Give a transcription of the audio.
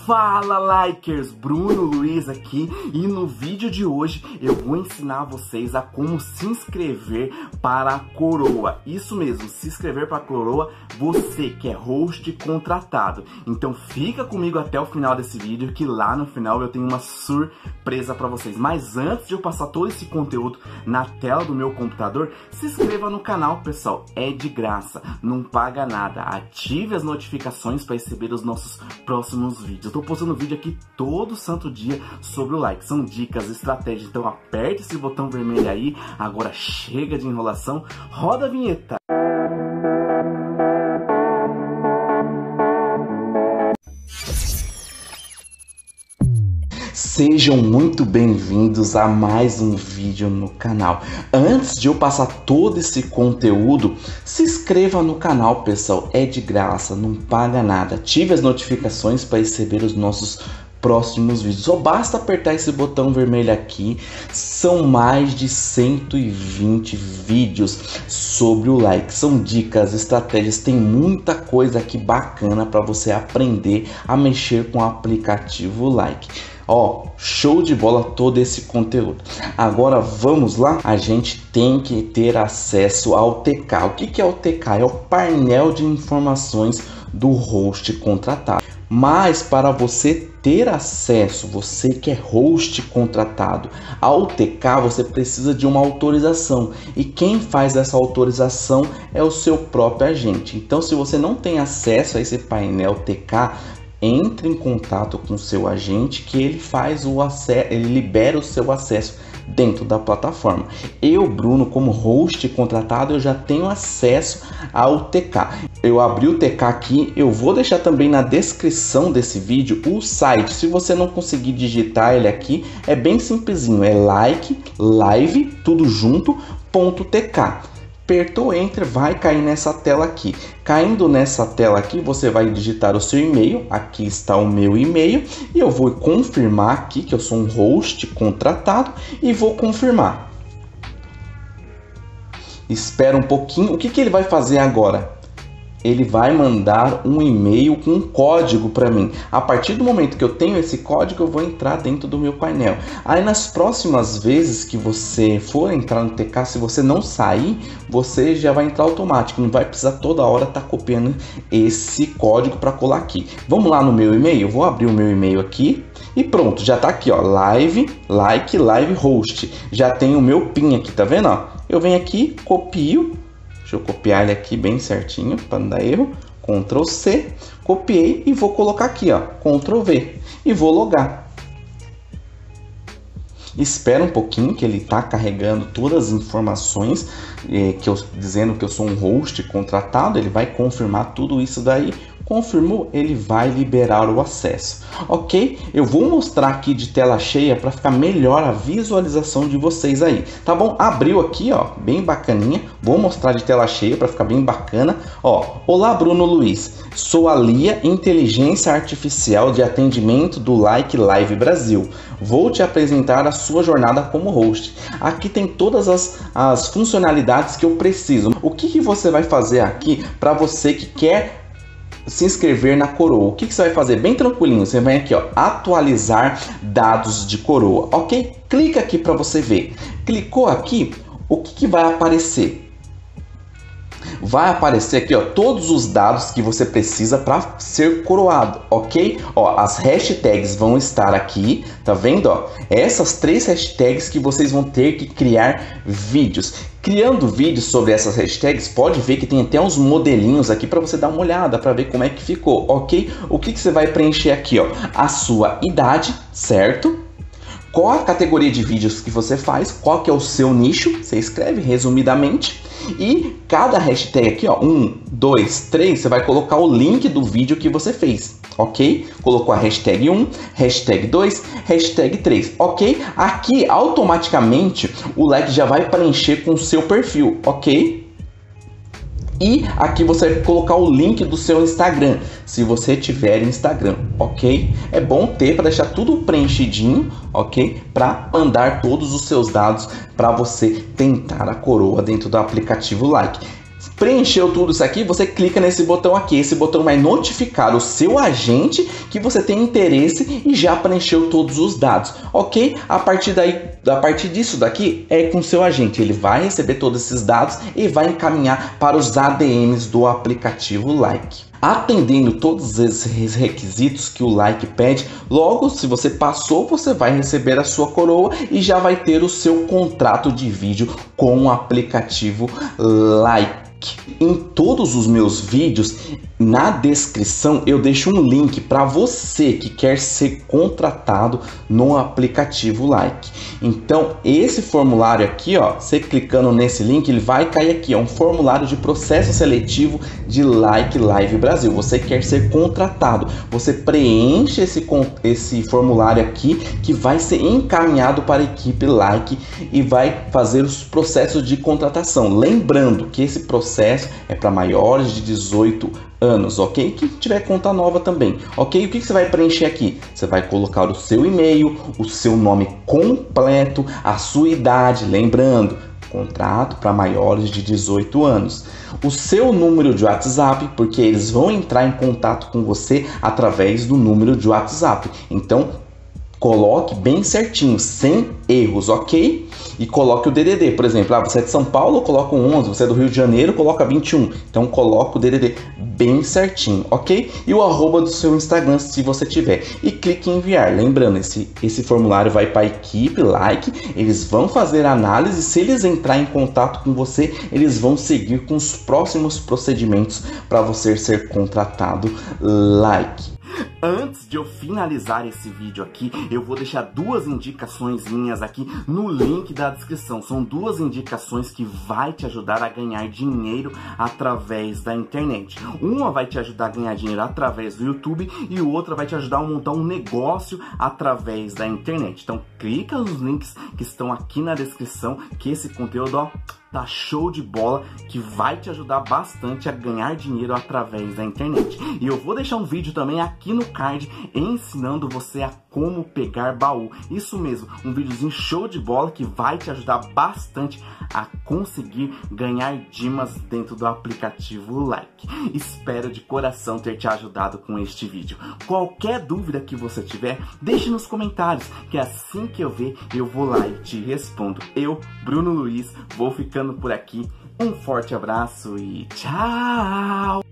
Fala likers, Bruno Luiz aqui e no vídeo de hoje eu vou ensinar vocês a como se inscrever para a coroa. Isso mesmo, se inscrever para a coroa, você que é host contratado. Então fica comigo até o final desse vídeo que lá no final eu tenho uma surpresa para vocês. Mas antes de eu passar todo esse conteúdo na tela do meu computador, se inscreva no canal, pessoal, é de graça, não paga nada. Ative as notificações para receber os nossos próximos vídeos. Eu tô postando vídeo aqui todo santo dia sobre o like. São dicas, estratégias. Então aperte esse botão vermelho aí. Agora chega de enrolação. Roda a vinheta. Sejam muito bem-vindos a mais um vídeo no canal. Antes de eu passar todo esse conteúdo, se inscreva no canal, pessoal. É de graça, não paga nada. Ative as notificações para receber os nossos próximos vídeos. Só basta apertar esse botão vermelho aqui. São mais de 120 vídeos sobre o like. São dicas, estratégias, tem muita coisa aqui bacana para você aprender a mexer com o aplicativo like. Ó, show de bola todo esse conteúdo. Agora vamos lá? A gente tem que ter acesso ao TK. O que é o TK? É o painel de informações do host contratado. Mas para você ter acesso, você que é host contratado ao TK, você precisa de uma autorização. E quem faz essa autorização é o seu próprio agente. Então, se você não tem acesso a esse painel TK, entre em contato com o seu agente que ele faz o acesso, ele libera o seu acesso dentro da plataforma. Eu, Bruno, como host contratado, eu já tenho acesso ao TK. Eu abri o TK aqui, eu vou deixar também na descrição desse vídeo o site. Se você não conseguir digitar ele aqui, é bem simplesinho, é like, live, tudo junto, .tk. Apertou Enter, vai cair nessa tela aqui. Caindo nessa tela aqui, você vai digitar o seu e-mail. Aqui está o meu e-mail e eu vou confirmar aqui que eu sou um host contratado e vou confirmar. Espera um pouquinho. O que ele vai fazer agora? Ele vai mandar um e-mail com um código para mim. A partir do momento que eu tenho esse código, eu vou entrar dentro do meu painel. Aí nas próximas vezes que você for entrar no TK, se você não sair, você já vai entrar automático. Não vai precisar toda hora estar copiando esse código para colar aqui. Vamos lá no meu e-mail? Eu vou abrir o meu e-mail aqui. E pronto, já tá aqui, ó, live, like, live host. Já tem o meu PIN aqui, tá vendo? Ó? Eu venho aqui, copio. Deixa eu copiar ele aqui bem certinho para não dar erro. Ctrl C, copiei e vou colocar aqui, ó, Ctrl V e vou logar. Espera um pouquinho que ele está carregando todas as informações dizendo que eu sou um host contratado. Ele vai confirmar tudo isso daí. Confirmou, ele vai liberar o acesso. Ok? Eu vou mostrar aqui de tela cheia para ficar melhor a visualização de vocês aí. Tá bom? Abriu aqui, ó, bem bacaninha. Vou mostrar de tela cheia para ficar bem bacana. Ó, olá Bruno Luiz. Sou a Lia, inteligência artificial de atendimento do Like Live Brasil. Vou te apresentar a sua jornada como host. Aqui tem todas as funcionalidades que eu preciso. O que você vai fazer aqui para você que quer se inscrever na coroa? O que você vai fazer? Bem tranquilinho, você vem aqui, ó, atualizar dados de coroa, ok? Clica aqui para você ver. Clicou aqui, o que vai aparecer? Vai aparecer aqui, ó, todos os dados que você precisa para ser coroado, ok? Ó, as hashtags vão estar aqui, tá vendo? Ó, essas 3 hashtags que vocês vão ter que criar vídeos. Criando vídeos sobre essas hashtags, pode ver que tem até uns modelinhos aqui para você dar uma olhada, para ver como é que ficou, ok? O que você vai preencher aqui, ó? A sua idade, certo? Qual a categoria de vídeos que você faz, qual que é o seu nicho, você escreve resumidamente. E cada hashtag aqui, ó, 1, 2, 3, você vai colocar o link do vídeo que você fez, ok? Colocou a hashtag 1, hashtag 2, hashtag 3, ok? Aqui, automaticamente, o like já vai preencher com o seu perfil, ok? E aqui você vai colocar o link do seu Instagram, se você tiver Instagram, ok? É bom ter para deixar tudo preenchidinho, ok? Para mandar todos os seus dados para você tentar a coroa dentro do aplicativo Like. Preencheu tudo isso aqui, você clica nesse botão aqui. Esse botão vai notificar o seu agente que você tem interesse e já preencheu todos os dados, ok? A partir disso daqui é com o seu agente. Ele vai receber todos esses dados e vai encaminhar para os ADMs do aplicativo Like. Atendendo todos esses requisitos que o Like pede, logo, se você passou, você vai receber a sua coroa e já vai ter o seu contrato de vídeo com o aplicativo Like. Em todos os meus vídeos, na descrição eu deixo um link para você que quer ser contratado no aplicativo Like. Então esse formulário aqui, ó, você clicando nesse link, ele vai cair aqui, é um formulário de processo seletivo de Like Live Brasil. Você quer ser contratado, você preenche esse formulário aqui que vai ser encaminhado para a equipe Like e vai fazer os processos de contratação. Lembrando que esse processo é para maiores de 18 anos, ok? Quem tiver conta nova também, ok? O que você vai preencher aqui? Você vai colocar o seu e-mail, o seu nome completo, a sua idade, lembrando, contrato para maiores de 18 anos. O seu número de WhatsApp, porque eles vão entrar em contato com você através do número de WhatsApp. Então, coloque bem certinho, sem erros, ok? E coloque o DDD, por exemplo, você é de São Paulo, coloca o 11, você é do Rio de Janeiro, coloca 21. Então coloca o DDD bem certinho, ok? E o arroba do seu Instagram, se você tiver. E clique em enviar. Lembrando, esse formulário vai para a equipe Like, eles vão fazer a análise, se eles entrar em contato com você, eles vão seguir com os próximos procedimentos para você ser contratado Like. Antes de eu finalizar esse vídeo aqui, eu vou deixar duas indicações minhas aqui no link da descrição. São duas indicações que vai te ajudar a ganhar dinheiro através da internet. Uma vai te ajudar a ganhar dinheiro através do YouTube e outra vai te ajudar a montar um negócio através da internet. Então clica nos links que estão aqui na descrição, que esse conteúdo, ó, tá show de bola, que vai te ajudar bastante a ganhar dinheiro através da internet. E eu vou deixar um vídeo também aqui no card ensinando você a como pegar baú. Isso mesmo, um videozinho show de bola que vai te ajudar bastante a conseguir ganhar dimas dentro do aplicativo Like. Espero de coração ter te ajudado com este vídeo. Qualquer dúvida que você tiver, deixe nos comentários, que assim que eu ver, eu vou lá e te respondo. Eu, Bruno Luiz, vou ficando por aqui. Um forte abraço e tchau!